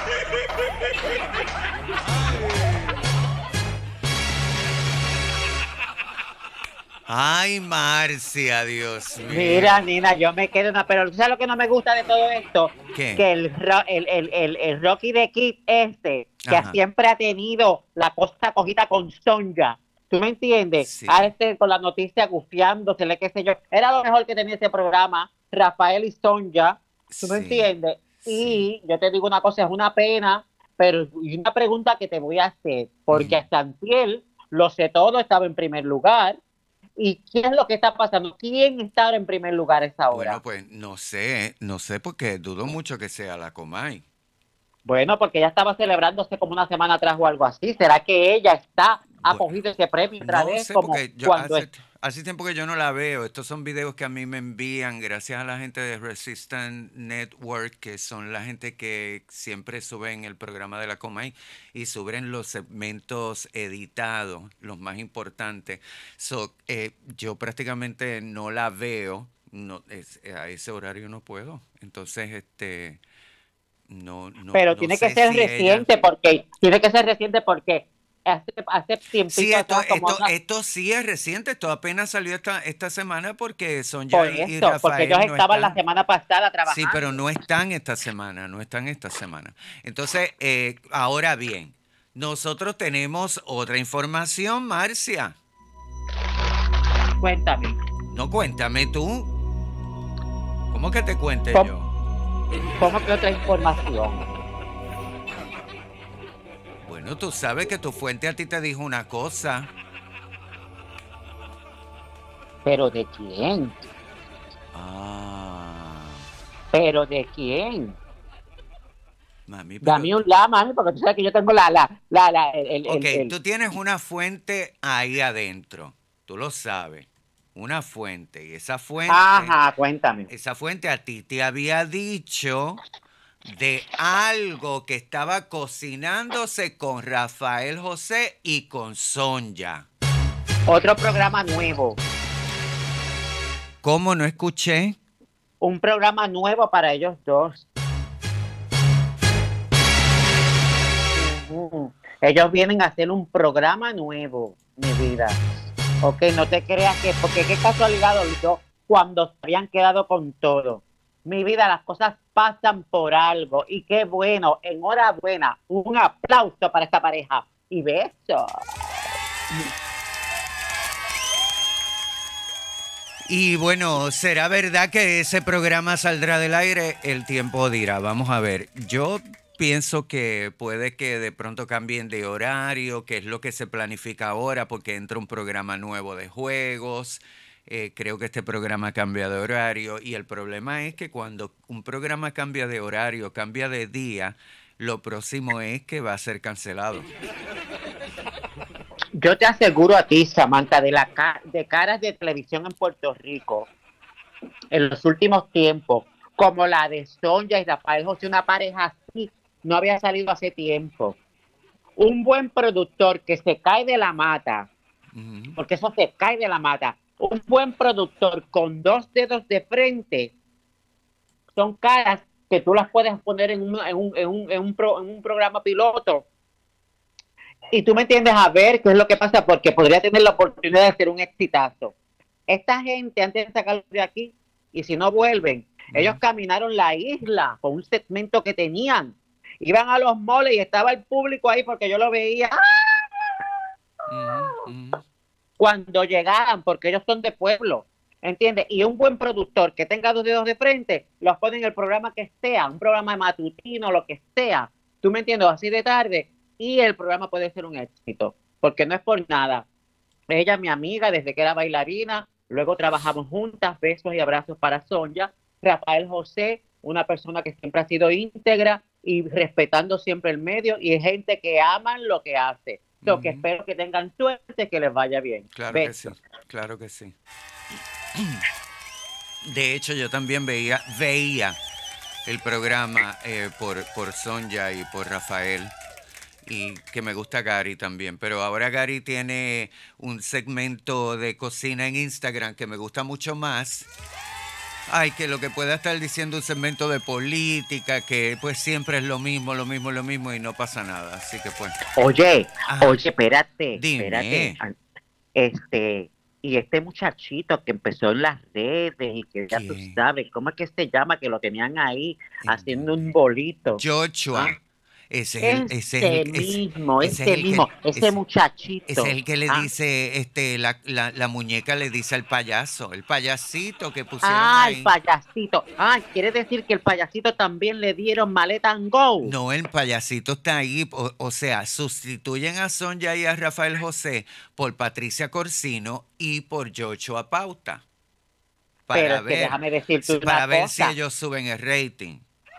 Ay, Marcia, Dios mío. Mira, Nina, yo me quedo una... Pero ¿tú sabes lo que no me gusta de todo esto? ¿Qué? Que el, ro- el, el, el, el Rocky de Kid este, que Ajá. siempre ha tenido la costa cogida con Sonja. ¿Tú me entiendes? Sí. A este con la noticia gufiándosele, qué sé yo. Era lo mejor que tenía ese programa, Rafael y Sonja. ¿Tú me Sí, entiendes? sí. Y yo te digo una cosa, es una pena, pero y una pregunta que te voy a hacer, porque Ujú. Santiel, lo sé todo, estaba en primer lugar. ¿Y qué es lo que está pasando? ¿Quién está ahora en primer lugar a esa hora? Bueno, pues no sé, no sé porque dudo mucho que sea la Comay. Bueno, porque ella estaba celebrándose como una semana atrás o algo así. ¿Será que ella está, ha Bueno, cogido ese premio otra No vez? sé, Como porque yo cuando hace, es- hace tiempo que yo no la veo. Estos son videos que a mí me envían gracias a la gente de Resistance Network, que son la gente que siempre suben el programa de la Comay y suben los segmentos editados, los más importantes. So, eh, yo prácticamente no la veo. No, es- a ese horario no puedo. Entonces, este... No, no, Pero no tiene sé que ser si ella- reciente porque tiene que ser reciente porque hace, hace tiempito Sí, esto, atrás, como esto, una- esto sí es reciente, esto apenas salió esta, esta semana porque Sonja por y, y eso, porque Rafael ellos no estaban la están. semana pasada trabajando. Sí, pero no están esta semana, no están esta semana. Entonces, eh, ahora bien, nosotros tenemos otra información, Marcia. Cuéntame. No, cuéntame tú. ¿Cómo que te cuente ¿Cómo? yo? ¿Cómo que otra información? Bueno, tú sabes que tu fuente a ti te dijo una cosa. ¿Pero de quién? Ah, ¿Pero de quién? mami, pero... Dame un la, mami, porque tú sabes que yo tengo la, la, la, la, el, el, Ok, el- tú tienes una fuente ahí adentro, tú lo sabes, una fuente, y esa fuente, Ajá, cuéntame. esa fuente a ti te había dicho de algo que estaba cocinándose con Rafael José y con Sonja. Otro programa nuevo. ¿Cómo no escuché? Un programa nuevo para ellos dos. Ujú. Ellos vienen a hacer un programa nuevo, mi vida. Ok, no te creas que, porque qué casualidad los dos cuando se habían quedado con todo. Mi vida, las cosas pasan por algo. Y qué bueno, enhorabuena. Un aplauso para esta pareja. Y besos. Y bueno, ¿será verdad que ese programa saldrá del aire? El tiempo dirá. Vamos a ver. Yo pienso que puede que de pronto cambien de horario, que es lo que se planifica ahora, porque entra un programa nuevo de juegos. Eh, creo que este programa cambia de horario. Y el problema es que cuando un programa cambia de horario, cambia de día, lo próximo es que va a ser cancelado. Yo te aseguro a ti, Samantha, de, la ca- de caras de televisión en Puerto Rico, en los últimos tiempos, como la de Sonja y Rafael José, una pareja así, no había salido hace tiempo. un buen productor que se cae de la mata, uh-huh. porque eso se cae de la mata, un buen productor con dos dedos de frente, son caras que tú las puedes poner en un, en un, en un, en un, pro, en un programa piloto. Y tú me entiendes a ver qué es lo que pasa, porque podría tener la oportunidad de hacer un exitazo. Esta gente, antes de sacarlos de aquí, y si no vuelven, uh-huh. ellos caminaron la isla con un segmento que tenían. Iban a los moles y estaba el público ahí porque yo lo veía. Uh-huh. Uh-huh. Cuando llegaban, porque ellos son de pueblo, ¿entiendes? Y un buen productor que tenga dos dedos de frente, los pone en el programa que sea, un programa matutino, lo que sea. ¿Tú me entiendes? Así de tarde. Y el programa puede ser un éxito, porque no es por nada. Ella es mi amiga desde que era bailarina, luego trabajamos juntas, besos y abrazos para Sonia. Rafael José, una persona que siempre ha sido íntegra y respetando siempre el medio, y es gente que aman lo que hace. So, uh-huh. que espero que tengan suerte, que les vaya bien. Claro besos. que sí, claro que sí. De hecho, yo también veía, veía el programa eh, por, por Sonia y por Rafael. Y que me gusta Gary también, pero ahora Gary tiene un segmento de cocina en Instagram que me gusta mucho más. Ay, que lo que pueda estar diciendo un segmento de política, que pues siempre es lo mismo, lo mismo, lo mismo y no pasa nada, así que pues. Oye, Ajá. oye, espérate, Dime. espérate, este, y este muchachito que empezó en las redes y que ya ¿Qué? Tú sabes, ¿cómo es que se llama? Que lo tenían ahí haciendo un bolito. Joshua. ¿Ah? Ese es el, ese ese es el, mismo, ese, ese ese mismo, que, ese, ese muchachito. Ese es el que le ah. dice, este, la, la, la muñeca le dice al payaso, el payasito que pusieron ah, ahí. Ah, el payasito. Ah, ¿quiere decir que el payasito también le dieron maleta and go? No, el payasito está ahí, o, o sea, sustituyen a Sonia y a Rafael José por Patricia Corsino y por Joshua Pauta. Para Pero ver, es que déjame decirte para una ver cosa. si ellos suben el rating.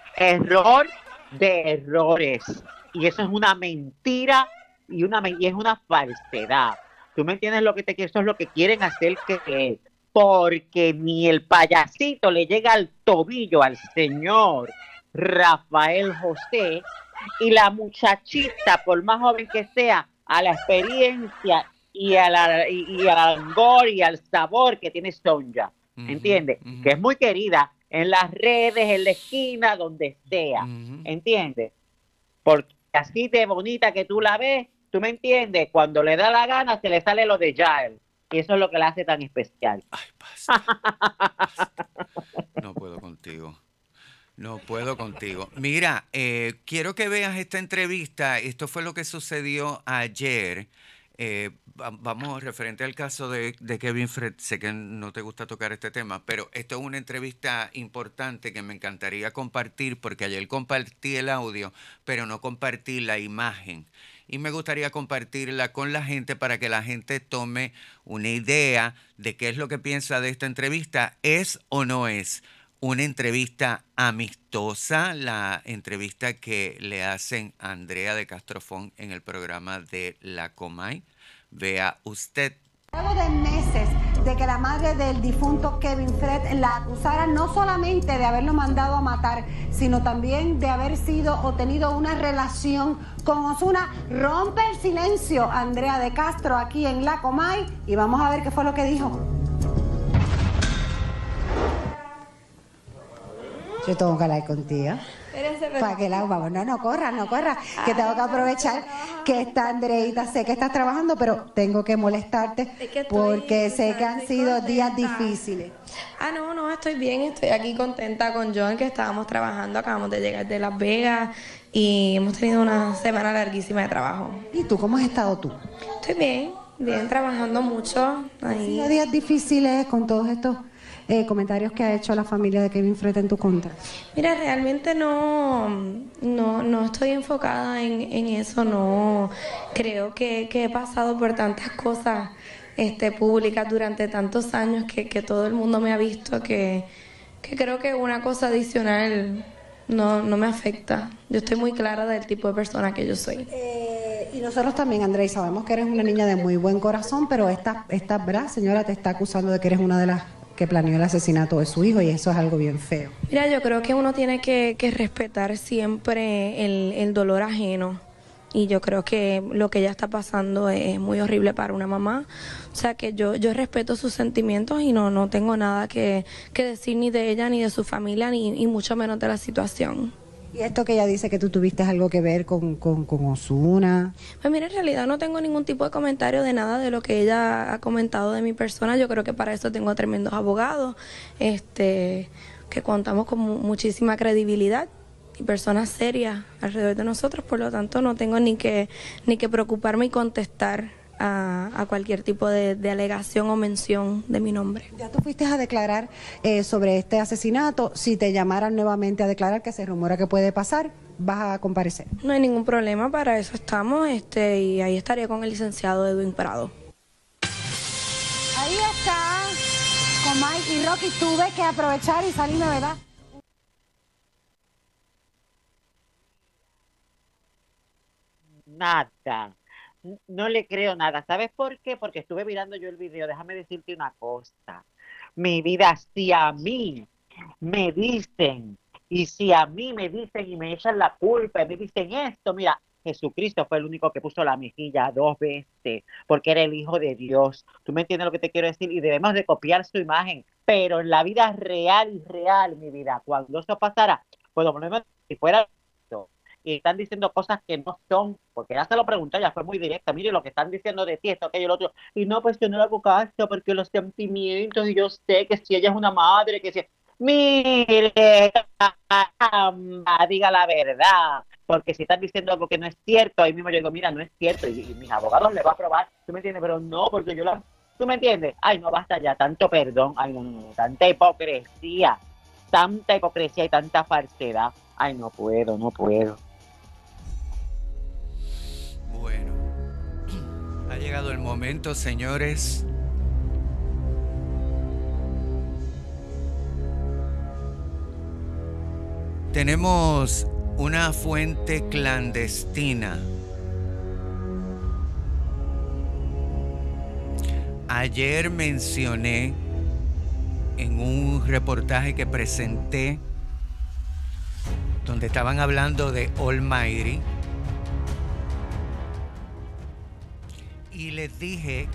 Error de errores, y eso es una mentira y una y es una falsedad. ¿Tú me entiendes lo que te quiero? Eso es lo que quieren hacer que porque ni el payasito le llega al tobillo al señor Rafael José, y la muchachita, por más joven que sea, a la experiencia y a la y, y al angor y al sabor que tiene Sonia, uh-huh, ¿entiendes? Uh-huh. Que es muy querida en las redes, en la esquina, donde sea, uh-huh. ¿entiendes? Porque así de bonita que tú la ves, ¿tú me entiendes? Cuando le da la gana, se le sale lo de Jael. Y eso es lo que la hace tan especial. Ay, basta. Basta. No puedo contigo. No puedo contigo. Mira, eh, quiero que veas esta entrevista. Esto fue lo que sucedió ayer. Eh, vamos, referente al caso de, de Kevin Fred, sé que no te gusta tocar este tema, pero esto es una entrevista importante que me encantaría compartir, porque ayer compartí el audio, pero no compartí la imagen. Y me gustaría compartirla con la gente para que la gente tome una idea de qué es lo que piensa de esta entrevista. ¿Es o no es una entrevista amistosa? La entrevista que le hacen a Andrea de Castrofón en el programa de La Comay. Vea usted. Luego de meses de que la madre del difunto Kevin Fred la acusara no solamente de haberlo mandado a matar, sino también de haber sido o tenido una relación con Ozuna, rompe el silencio Andrea de Castro aquí en La Comay, y vamos a ver qué fue lo que dijo. Yo tengo que hablar contigo. Para que la vamos, no, no corra, no corra, que tengo que aprovechar que está Andreita, sé que estás trabajando, pero tengo que molestarte porque sé que han sido días difíciles. Ah, no, no, estoy bien, estoy aquí contenta con John, que estábamos trabajando, acabamos de llegar de Las Vegas y hemos tenido una semana larguísima de trabajo. ¿Y tú, cómo has estado tú? Estoy bien, bien, trabajando mucho. ¿Han sido días difíciles con todos estos Eh, comentarios que ha hecho la familia de Kevin Fred en tu contra? Mira, realmente no, no, no estoy enfocada en, en eso, no creo que, que he pasado por tantas cosas este, públicas durante tantos años que, que todo el mundo me ha visto, que, que creo que una cosa adicional no, no me afecta. Yo estoy muy clara del tipo de persona que yo soy. Eh, y nosotros también, Andrea, sabemos que eres una niña de muy buen corazón, pero esta, esta ¿verdad? Señora te está acusando de que eres una de las que planeó el asesinato de su hijo, y eso es algo bien feo. Mira, yo creo que uno tiene que, que respetar siempre el, el dolor ajeno y yo creo que lo que ella está pasando es muy horrible para una mamá. O sea que yo yo respeto sus sentimientos y no no tengo nada que, que decir ni de ella, ni de su familia, ni y mucho menos de la situación. Y esto que ella dice que tú tuviste algo que ver con, con, con Ozuna. Pues mira, en realidad no tengo ningún tipo de comentario de nada de lo que ella ha comentado de mi persona. Yo creo que para eso tengo tremendos abogados, este, que contamos con mu- muchísima credibilidad y personas serias alrededor de nosotros. Por lo tanto, no tengo ni que ni que preocuparme y contestar a, a cualquier tipo de, de alegación o mención de mi nombre. Ya tú fuiste a declarar eh, sobre este asesinato. Si te llamaran nuevamente a declarar, que se rumora que puede pasar, ¿vas a comparecer? No hay ningún problema, para eso estamos, este, y ahí estaría con el licenciado Edwin Prado. Ahí está, con Mike y Rocky. Tuve que aprovechar y salirme, ¿verdad? Nada. No le creo nada. ¿Sabes por qué? Porque estuve mirando yo el video. Déjame decirte una cosa. Mi vida, si a mí me dicen, y si a mí me dicen y me echan la culpa, y me dicen esto, mira, Jesucristo fue el único que puso la mejilla dos veces, porque era el Hijo de Dios. ¿Tú me entiendes lo que te quiero decir? Y debemos de copiar su imagen. Pero en la vida real y real, mi vida, cuando eso pasara, pues lo menos si fuera esto, y están diciendo cosas que no son, porque ella se lo preguntó, ella fue muy directa, mire lo que están diciendo de ti, esto, aquello, lo otro, y no, pues yo no le hago caso, porque los sentimientos, y yo sé que si ella es una madre, que si... Mire, caramba, diga la verdad, porque si están diciendo algo que no es cierto, ahí mismo yo digo, mira, no es cierto, y, y mis abogados le va a probar, ¿tú me entiendes? Pero no, porque yo la... ¿Tú me entiendes? Ay, no, basta ya, tanto perdón, ay, no, no, no, tanta hipocresía, tanta hipocresía y tanta falsedad, ay, no puedo, no puedo. Bueno, ha llegado el momento, señores. Tenemos una fuente clandestina. Ayer mencioné en un reportaje que presenté, donde estaban hablando de Almighty, y les dije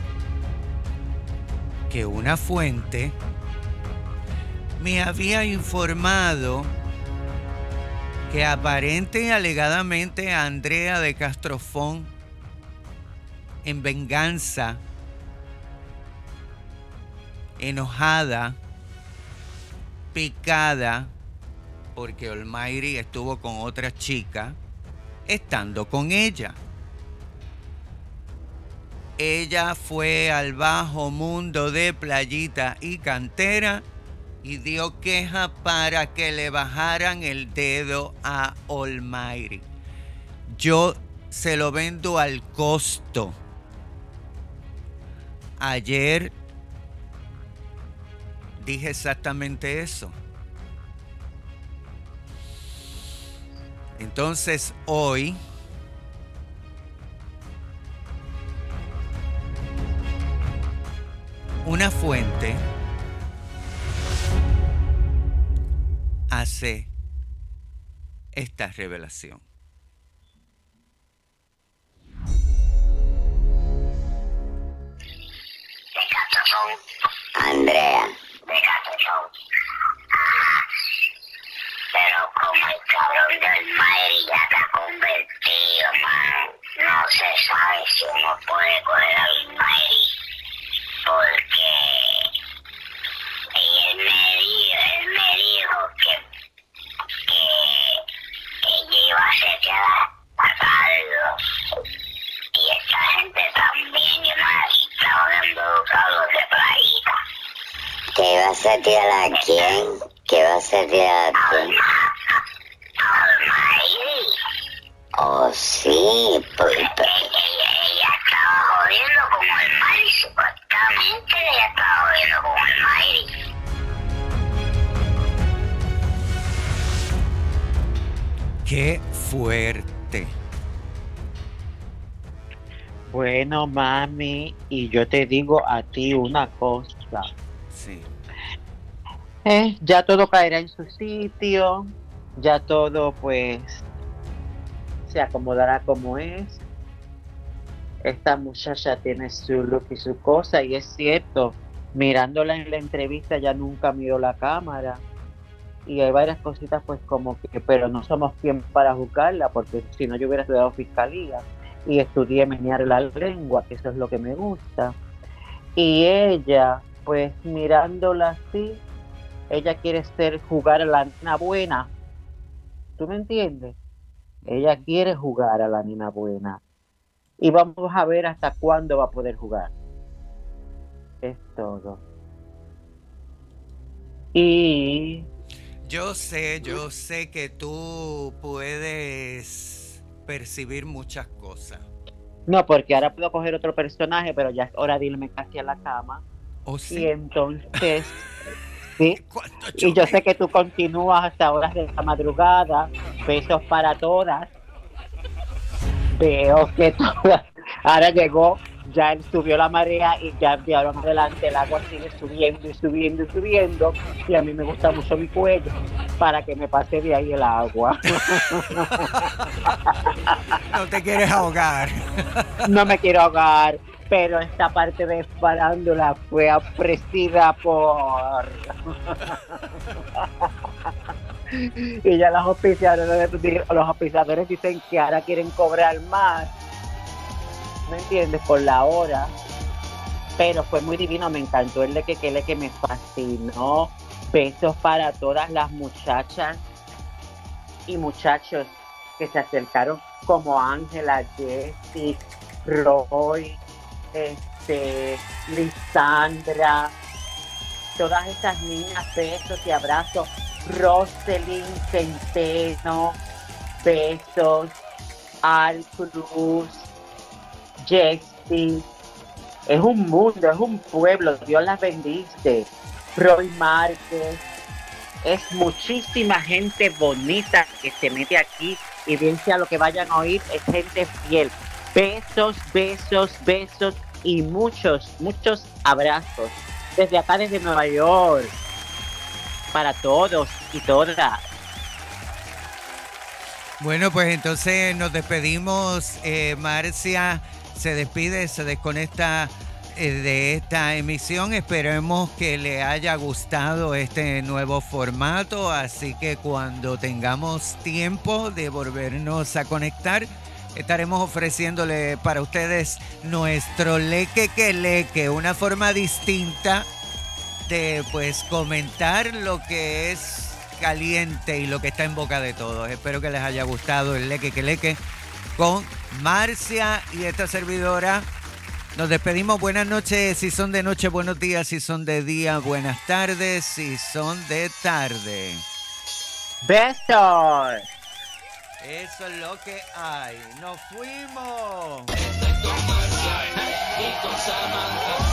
que una fuente me había informado que aparente y alegadamente Andrea de Castrofón, en venganza, enojada, picada, porque Almighty estuvo con otra chica, estando con ella. Ella fue al bajo mundo de Playita y Cantera y dio queja para que le bajaran el dedo a Almighty. Yo se lo vendo al costo. Ayer dije exactamente eso. Entonces hoy una fuente hace esta revelación. Andrea. Pero como el cabrón del Almighty ya está convertido, man, no se sabe si uno puede coger al Almighty, porque él me dijo, él me dijo que, que ella iba a ser que a Carlos, y esta gente también, yo no estaban involucrados de Playita. ¿Que iba a ser tirar a quién? ¿Que iba a ser tirar a quién? Almighty. Oh, sí, pues... Ella, ella estaba jodiendo con Almighty, supuestamente ella estaba jodiendo con Almighty. ¡Qué fuerte! Bueno, mami, y yo te digo a ti una cosa. Sí. Eh, ya todo caerá en su sitio, ya todo pues se acomodará como es. Esta muchacha tiene su look y su cosa, y es cierto, mirándola en la entrevista ya nunca miró la cámara. Y hay varias cositas pues como que, pero no somos quien para juzgarla, porque si no yo hubiera estudiado fiscalía y estudié menear la lengua, que eso es lo que me gusta. Y ella, pues mirándola así, ella quiere ser, jugar a la nena buena. ¿Tú me entiendes? Ella quiere jugar a la nena buena. Y vamos a ver hasta cuándo va a poder jugar. Es todo. Y... Yo sé, yo sé que tú puedes percibir muchas cosas. No, porque ahora puedo coger otro personaje, pero ya es hora de irme casi a la cama. ¿Oh, sí? Y entonces, sí. Y yo sé que tú continúas hasta horas de la madrugada. Besos para todas. Veo que todas. Ahora llegó, ya él subió la marea y ya de ahora en adelante el agua sigue subiendo y subiendo y subiendo. Y a mí me gusta mucho mi cuello para que me pase de ahí el agua. No te quieres ahogar. No me quiero ahogar, pero esta parte de farándula fue ofrecida por... Y ya los auspiciadores, los auspiciadores dicen que ahora quieren cobrar más, ¿me entiendes? Por la hora. Pero fue muy divino, me encantó el de que que, que me fascinó. Besos para todas las muchachas y muchachos que se acercaron, como Ángela, Jessie, Roy, este, Lisandra, todas estas niñas, besos y abrazos. Roselyn Centeno, besos. Al Cruz, Jessie. Es un mundo, es un pueblo, Dios las bendice. Roy Márquez, es muchísima gente bonita que se mete aquí, y bien sea lo que vayan a oír, es gente fiel. Besos, besos, besos y muchos, muchos abrazos desde acá, desde Nueva York, para todos y todas. Bueno, pues entonces nos despedimos. eh, Marcia se despide, se desconecta eh, de esta emisión. Esperemos que le haya gustado este nuevo formato, así que cuando tengamos tiempo de volvernos a conectar, estaremos ofreciéndole para ustedes nuestro leque que leque, una forma distinta de pues comentar lo que es caliente y lo que está en boca de todos. Espero que les haya gustado el leque que leque con Marcia y esta servidora. Nos despedimos. Buenas noches si son de noche, buenos días si son de día, buenas tardes si son de tarde. Besos. Eso es lo que hay. Nos fuimos. Con Marcia y con Samantha.